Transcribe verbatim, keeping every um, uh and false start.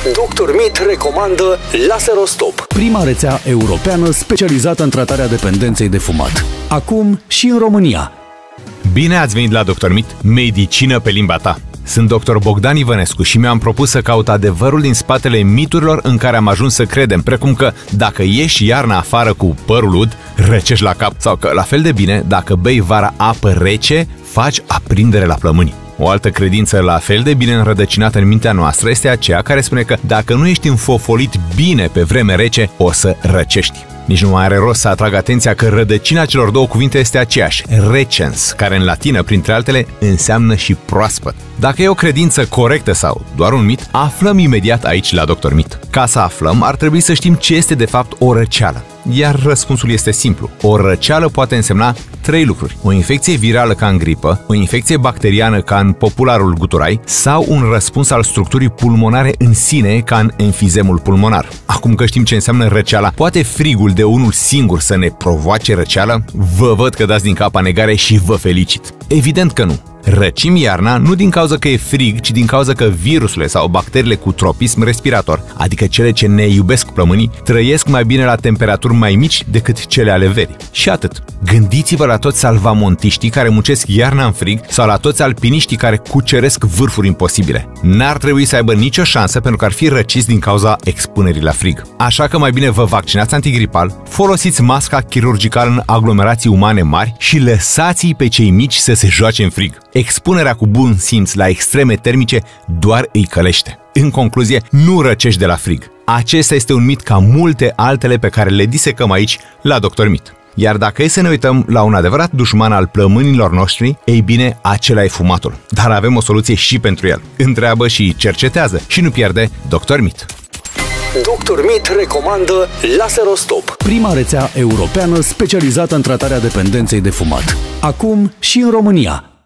doctor Mit recomandă Laserostop, prima rețea europeană specializată în tratarea dependenței de fumat. Acum și în România. Bine ați venit la doctor Mit, medicină pe limba ta. Sunt doctor Bogdan Ivănescu și mi-am propus să caut adevărul din spatele miturilor în care am ajuns să credem, precum că dacă ieși iarna afară cu părul ud, răcești la cap, sau că, la fel de bine, dacă bei vara apă rece, faci aprindere la plămâni. O altă credință la fel de bine înrădăcinată în mintea noastră este aceea care spune că dacă nu ești înfofolit bine pe vreme rece, o să răcești. Nici nu mai are rost să atrag atenția că rădăcina celor două cuvinte este aceeași, recens, care în latină, printre altele, înseamnă și proaspăt. Dacă e o credință corectă sau doar un mit, aflăm imediat aici la doctor Mit. Ca să aflăm, ar trebui să știm ce este de fapt o răceală. Iar răspunsul este simplu. O răceală poate însemna trei lucruri. O infecție virală ca în gripă, o infecție bacteriană ca în popularul guturai sau un răspuns al structurii pulmonare în sine ca în enfizemul pulmonar. Acum că știm ce înseamnă răceala, poate frigul de unul singur să ne provoace răceală? Vă văd că dați din cap a negare și vă felicit. Evident că nu. Răcim iarna nu din cauza că e frig, ci din cauza că virusurile sau bacteriile cu tropism respirator, adică cele ce ne iubesc plămânii, trăiesc mai bine la temperaturi mai mici decât cele ale verii. Și atât. Gândiți-vă la toți salvamontiștii care muncesc iarna în frig sau la toți alpiniștii care cuceresc vârfuri imposibile. N-ar trebui să aibă nicio șansă pentru că ar fi răciți din cauza expunerii la frig. Așa că mai bine vă vaccinați antigripal, folosiți masca chirurgicală în aglomerații umane mari și lăsați-i pe cei mici să se joace în frig. Expunerea cu bun simț la extreme termice doar îi călește. În concluzie, nu răcești de la frig. Acesta este un mit ca multe altele pe care le disecăm aici la doctor Mit. Iar dacă e să ne uităm la un adevărat dușman al plămânilor noștri, ei bine, acela e fumatul. Dar avem o soluție și pentru el. Întreabă și cercetează și nu pierde doctor Mit. doctor Mit recomandă Laserostop, prima rețea europeană specializată în tratarea dependenței de fumat. Acum și în România.